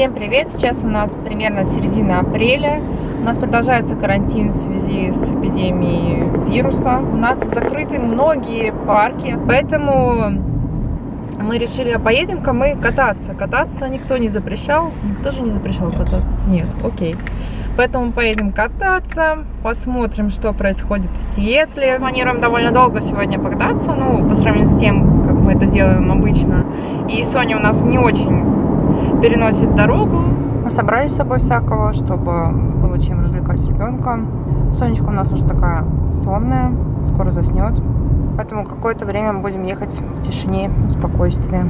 Всем привет! Сейчас у нас примерно середина апреля. У нас продолжается карантин в связи с эпидемией вируса. У нас закрыты многие парки, поэтому мы решили, поедем-ка мы кататься. Кататься никто не запрещал. Никто же не запрещал кататься? Нет, окей. Поэтому мы поедем кататься, посмотрим, что происходит в Сиэтле. Планируем довольно долго сегодня покататься, ну, по сравнению с тем, как мы это делаем обычно. И Соня у нас не очень переносит дорогу. Мы собрали с собой всякого, чтобы было чем развлекать ребенка. Сонечка у нас уже такая сонная, скоро заснет. Поэтому какое-то время мы будем ехать в тишине, в спокойствии.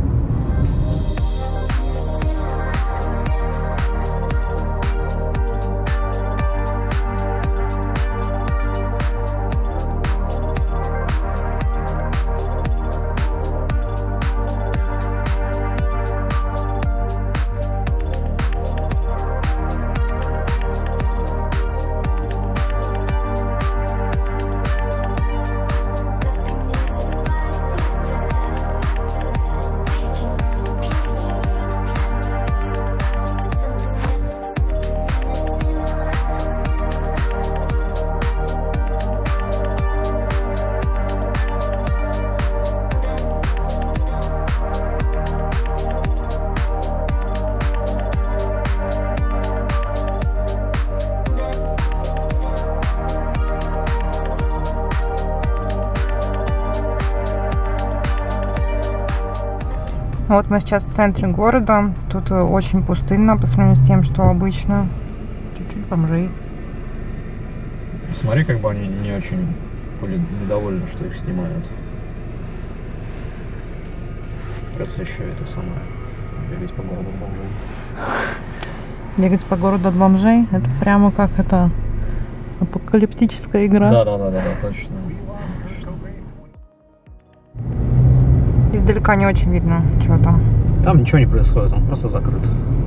Вот мы сейчас в центре города. Тут очень пустынно по сравнению с тем, что обычно. Чуть-чуть бомжей. Смотри, как бы они не очень были недовольны, что их снимают. Придется еще это самое, бегать по городу от бомжей. Бегать по городу от бомжей? Это прямо как это апокалиптическая игра. Да, точно. Издалека не очень видно, что там. Там ничего не происходит, он просто закрыт.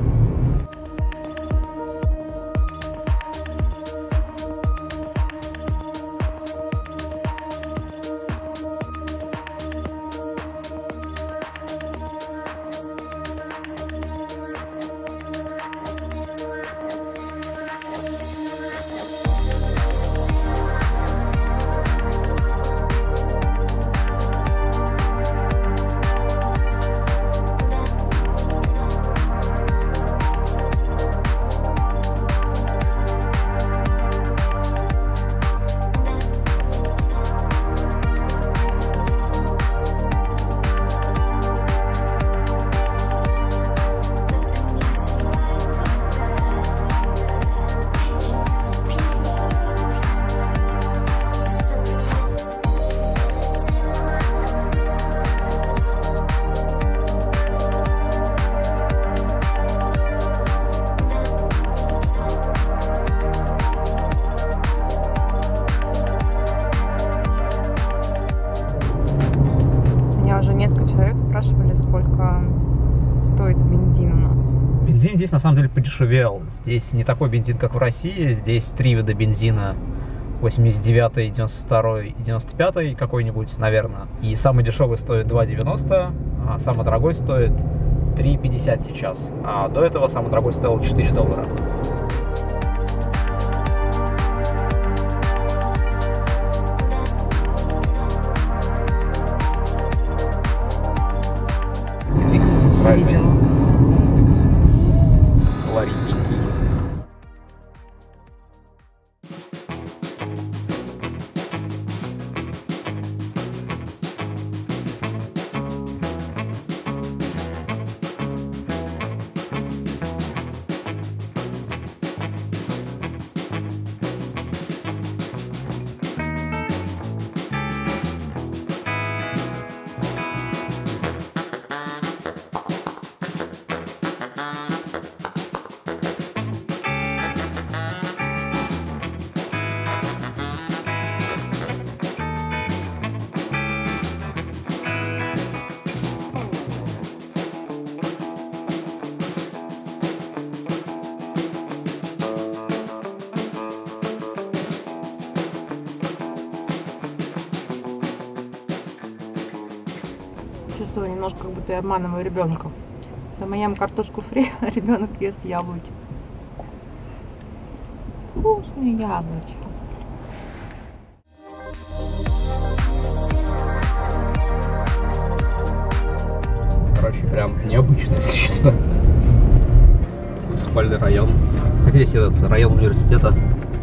Спрашивали, сколько стоит бензин у нас. Бензин здесь на самом деле подешевел. Здесь не такой бензин, как в России. Здесь три вида бензина: 89, 92 и 95 какой-нибудь, наверное. И самый дешевый стоит 2,90, а самый дорогой стоит 3,50 сейчас. А до этого самый дорогой стоил $4. Видела. Лариненький. чувствую немножко, как будто я обманываю ребенка. Мы ем картошку фри, а ребенок ест яблоки. Вкусные яблочки. Короче, прям необычно, если честно. Спальный район. Хотя здесь этот район университета.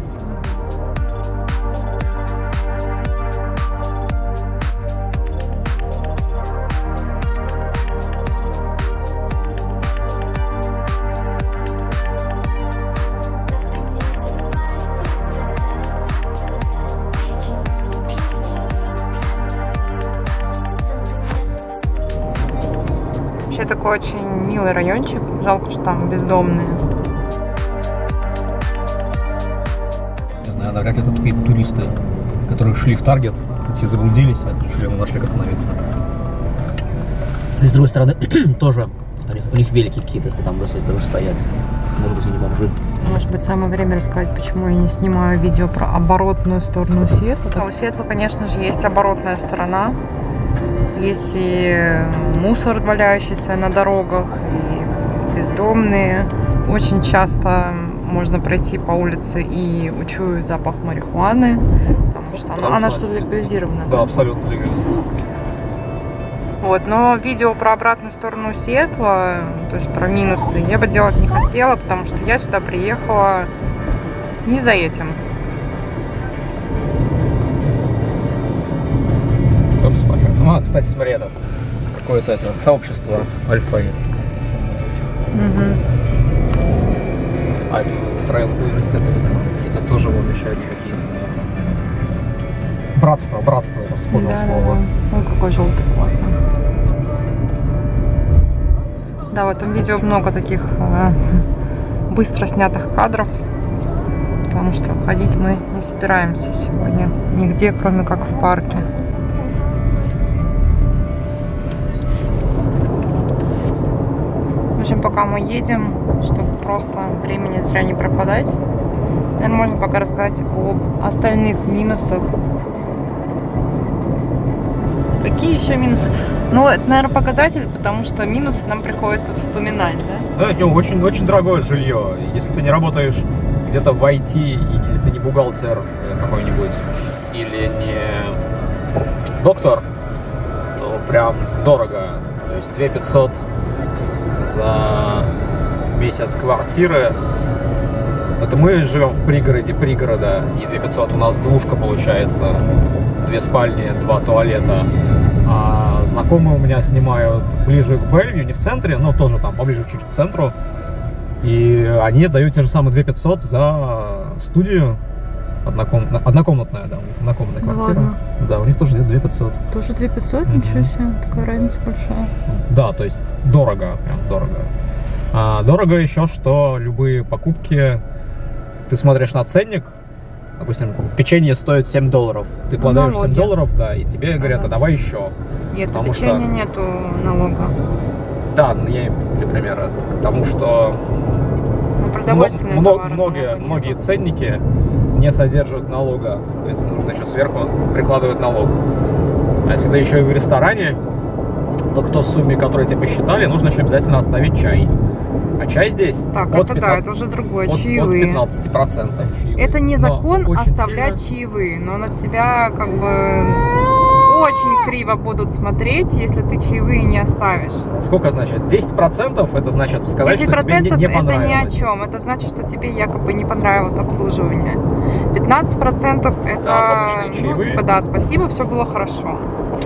Вообще такой очень милый райончик. Жалко, что там бездомные. Наверное, как это такие туристы, которые шли в Таргет, все заблудились, а решили на ночлег остановиться. И с другой стороны, тоже у них велики какие-то, если там даже стоять. Может быть, они бомжи. Может быть, самое время рассказать, почему я не снимаю видео про оборотную сторону Сиэтла. У Сиэтла, конечно же, есть оборотная сторона. Есть и мусор, валяющийся на дорогах, и бездомные. Очень часто можно пройти по улице и учуять запах марихуаны, потому что она что-то легализирована. Да, абсолютно легально. Вот, но видео про обратную сторону Сиэтла, то есть про минусы, я бы делать не хотела, потому что я сюда приехала не за этим. А, кстати, смотри, это какое-то это сообщество Альфа. А это Трейл университет, это тоже вон еще одни какие-то. Братство, я вспомнил слово. Ой, какой желтый, классно. Да, в этом видео много таких быстро снятых кадров, потому что ходить мы не собираемся сегодня нигде, кроме как в парке. В общем, пока мы едем, чтобы просто времени зря не пропадать, наверное, можно пока рассказать об остальных минусах. Какие еще минусы? Ну, это, наверное, показатель, потому что минусы нам приходится вспоминать, да? Да, очень дорогое жилье. Если ты не работаешь где-то в IT, или ты не бухгалтер какой-нибудь, или не доктор, то прям дорого. То есть 2500 за месяц квартиры. Это мы живем в пригороде пригорода, и 2500 у нас двушка получается, 2 спальни, 2 туалета. А знакомые у меня снимают ближе к Бельвью, не в центре, но тоже там поближе чуть к центру. И они дают те же самые 2500 за студию. Однокомнатная, да, у них однокомнатная квартира. Ладно. Да, у них тоже 2500. Тоже 2500? Ничего себе, такая разница большая. Да, то есть дорого, прям дорого. А дорого еще, что любые покупки, ты смотришь на ценник, допустим, печенье стоит $7. Ты вкладываешь $7, да, и тебе говорят, а давай еще. Нет, на печенье нету налога. Да, я, например, потому что многие ценники не содержат налога, соответственно, нужно еще сверху прикладывать налог. А если ты еще и в ресторане, то к той сумме, которую тебе посчитали, нужно еще обязательно оставить чай. А чай здесь так, от это 15, да, это уже другое, от чаевые. От 15% чаевые. Это не закон оставлять сильно... чаевые, но на тебя как бы очень криво будут смотреть, если ты чаевые не оставишь. Сколько значит? 10% это значит сказать, 10% что тебе не понравилось. Это ни о чем. Это значит, что тебе якобы не понравилось обслуживание. 15% это, да, ну, типа, да, спасибо, все было хорошо.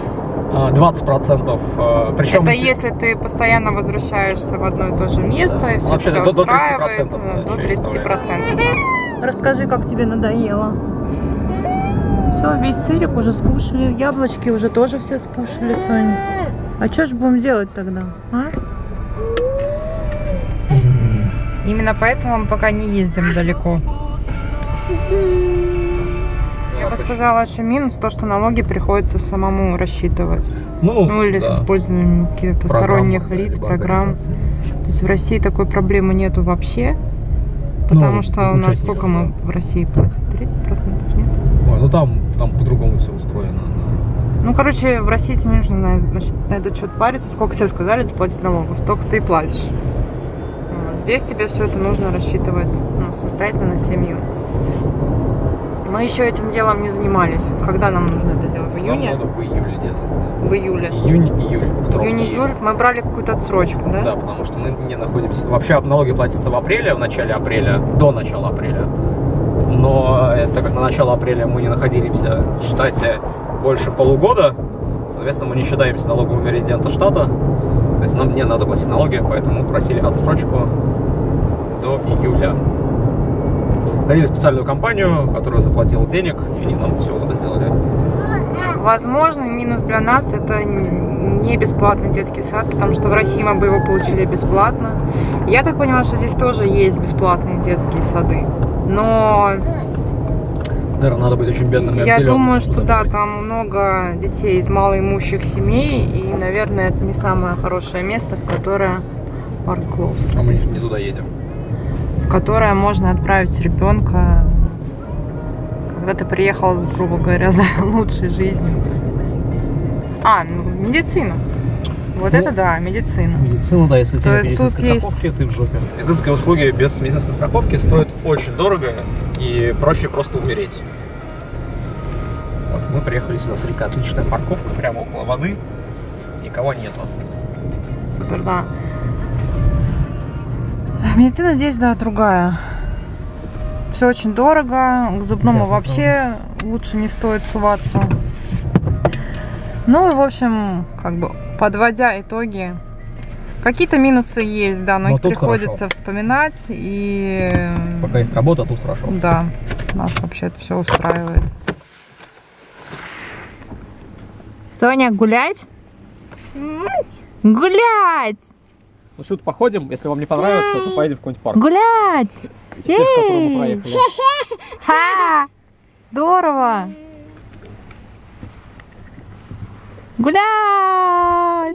20%, причем... Это если ты постоянно возвращаешься в одно и то же место, да, и все тебя устраивает, до 30%. Да. Расскажи, как тебе надоело. Все, весь сырик уже скушали, яблочки уже тоже все скушали, Соня. А что же будем делать тогда, а? Именно поэтому мы пока не ездим далеко. Я бы сказала, что минус то, что налоги приходится самому рассчитывать. Ну или да, с использованием каких-то сторонних лиц, программ. То есть в России такой проблемы нету вообще. Потому что у нас сколько мы в России платим? 30%, нет? Ой, ну там по-другому все устроено. Ну, короче, в России тебе не нужно на этот счет париться, сколько тебе сказали заплатить налогов, столько ты и платишь. Вот. Здесь тебе все это нужно рассчитывать, ну, самостоятельно на семью. Мы еще этим делом не занимались. Когда нам нужно это делать? В июне? Нам надо в июле делать. В июле. Июнь-июль. Июнь-июль. Мы брали какую-то отсрочку, да? Да, потому что мы не находимся... Вообще налоги платятся в апреле, в начале апреля, до начала апреля. Но так как на начало апреля мы не находились в штате больше полугода, соответственно, мы не считаемся налоговыми резидента штата. То есть нам не надо платить налоги, поэтому просили отсрочку до июля. Дали специальную компанию, которая заплатила денег, и они нам все это сделали. Возможный минус для нас — это не бесплатный детский сад, потому что в России мы бы его получили бесплатно. Я так понимаю, что здесь тоже есть бесплатные детские сады, но... Наверное, надо быть очень бедным и я отделенным, думаю, что да, попасть. там много детей из малоимущих семей, и, наверное, это не самое хорошее место, в которое парк Клоус. А мы не туда едем. В которое можно отправить ребенка, когда ты приехал, грубо говоря, за лучшей жизнью. Медицина. Вот это да, медицина. Медицина, да, если у тебя есть медицинской тут страховки, ты в жопе. Медицинские услуги без медицинской страховки стоят очень дорого и проще просто умереть. Вот, мы приехали сюда, смотри, отличная парковка, прямо около воды, никого нету. Супер, да. Медицина здесь, да, другая. Все очень дорого, к зубному вообще лучше не стоит суваться. Ну и, в общем, как бы, подводя итоги, какие-то минусы есть, да, но их приходится вспоминать. И... пока есть работа, тут хорошо. Да, нас вообще это все устраивает. Соня, гулять? Гулять! Ну что-то походим, если вам не понравится, то поедем в какой-нибудь парк. Гулять! Из тех, в которые мы проехали. Ха! Здорово! Гулять!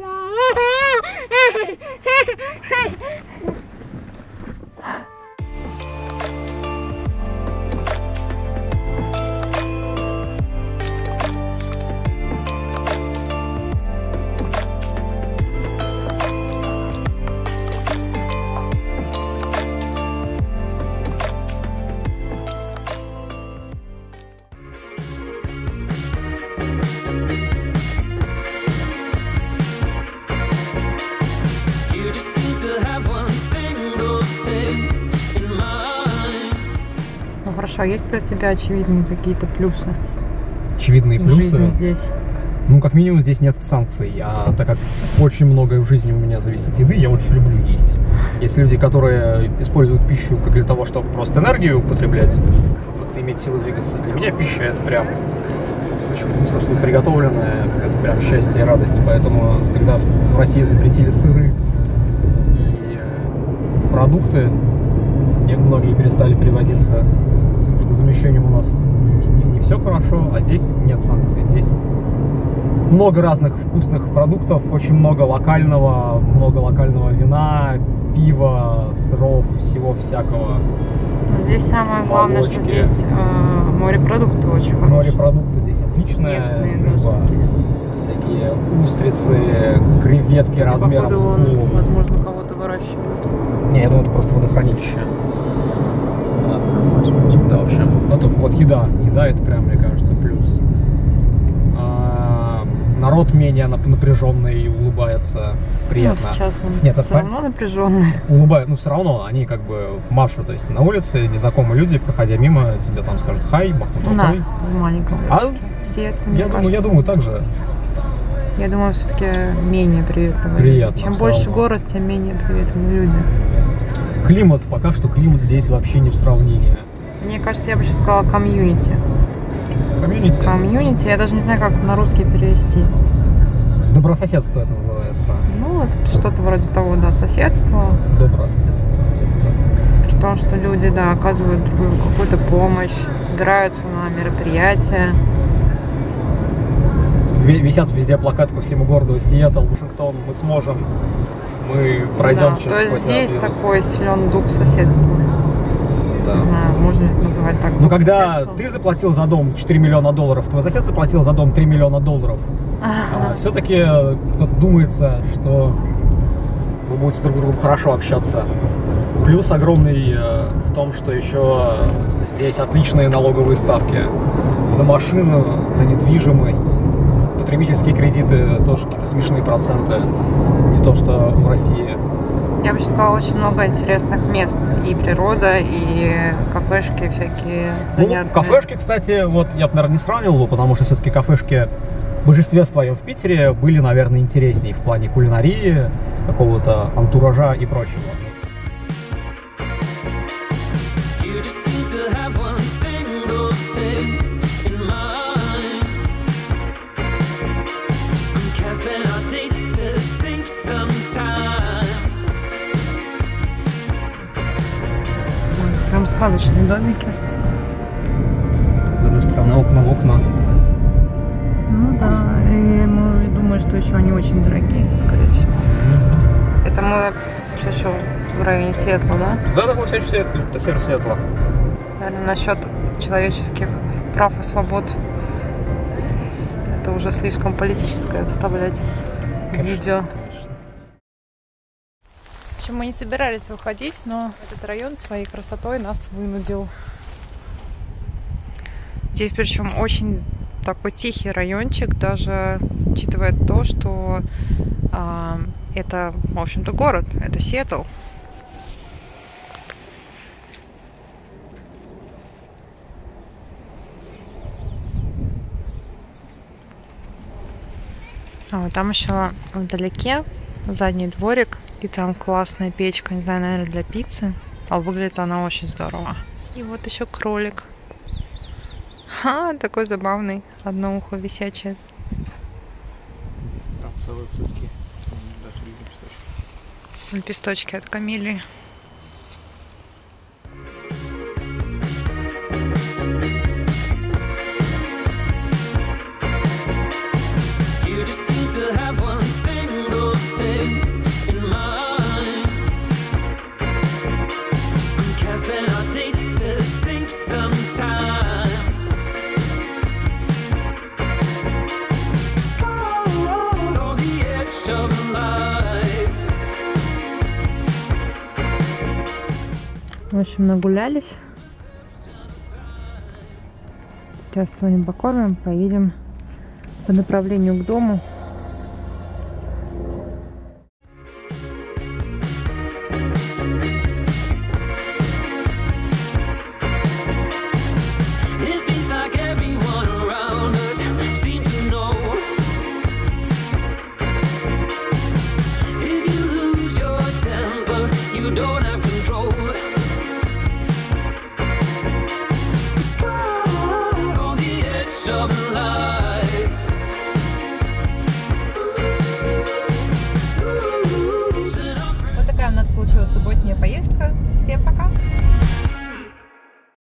Хорошо, а есть ли у тебя очевидные какие-то плюсы? Очевидные плюсы? В жизни здесь? Ну, как минимум, здесь нет санкций, а так как очень многое в жизни у меня зависит от еды, я очень люблю есть. Есть люди, которые используют пищу как для того, чтобы просто энергию употреблять, вот, иметь силы двигаться. Для меня пища — это прям, если очень вкусно что-то приготовленное, это прям счастье и радость. Поэтому, когда в России запретили сыры и продукты, многие перестали привозиться, с импортозамещением у нас не все хорошо, а здесь нет санкций. Здесь много разных вкусных продуктов, очень много локального вина, пива, сыров, всего всякого. Но здесь самое главное, что здесь морепродукты очень хорошие. Морепродукты здесь отличные. Местные даже. Всякие устрицы, креветки размером с голову. Возможно, кого-то выращивают. Не, я думаю, это просто водохранилище. Да, в общем, вот еда это прям, мне кажется, плюс. Народ менее напряженный и улыбается, приятно. Ну, сейчас он все равно напряженный. Улыбают, все равно, они как бы машут, то есть на улице незнакомые люди, проходя мимо, тебе там скажут хай, махнут рукой. У нас в маленьком городе. Все это, я думаю, так же. Я думаю, все-таки менее приветливые. Приятно. Чем больше город, тем менее приветливые люди. Климат, пока что климат здесь вообще не в сравнении. Мне кажется, я бы сейчас сказала комьюнити. Комьюнити? Комьюнити, я даже не знаю, как на русский перевести. Добрососедство это называется. Ну, вот что-то вроде того, да, соседство. Добрососедство. При том, что люди, да, оказывают друг другу какую-то помощь, собираются на мероприятия. Висят везде плакаты по всему городу: Сиэтл, Вашингтон, мы сможем, мы пройдем через то есть здесь такой силен дух соседства. да. Не знаю, можно ли это называть так. Но когда ты заплатил за дом $4 миллиона, твой сосед заплатил за дом $3 миллиона, все-таки кто-то думается, что вы будете друг с другом хорошо общаться. Плюс огромный в том, что еще здесь отличные налоговые ставки на машину, на недвижимость. Потребительские кредиты тоже какие-то смешные проценты. Не то, что в России. Я бы сказала, очень много интересных мест. И природа, и кафешки всякие занятные. Ну, кафешки, кстати, вот я бы, наверное, не сравнивал, потому что все-таки кафешки в большинстве своем в Питере были, наверное, интереснее в плане кулинарии, какого-то антуража и прочего. Прям сказочные домики. С другой стороны, окна в окна. Ну да, и думаю, что еще они очень дорогие, скорее всего. Это мы еще в районе Сиэтла, да? Да, такой все Сиэтл, это север Сиэтла. Наверное, насчет человеческих прав и свобод. Это уже слишком политическое вставлять в видео. В общем, мы не собирались выходить, но этот район своей красотой нас вынудил. Здесь причем очень такой тихий райончик, даже учитывая то, что это, в общем-то, город, это Сиэтл. А вот там еще вдалеке задний дворик, и там классная печка, не знаю, наверное, для пиццы. А выглядит она очень здорово. И вот еще кролик. Ха, такой забавный. Одно ухо висячее. Там целые цветки. Лепесточки от камелии. В общем, нагулялись. Сейчас с вами покормим, поедем по направлению к дому.